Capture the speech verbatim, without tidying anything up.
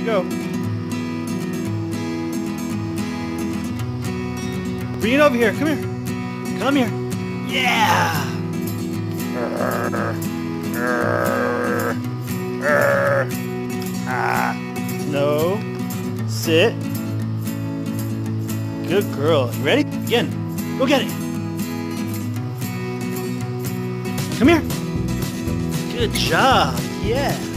you go. Bring it over here. Come here. Come here. Yeah. Ah. No. Sit. Good girl. You ready? Again. Go get it. Come here. Good job. Yeah.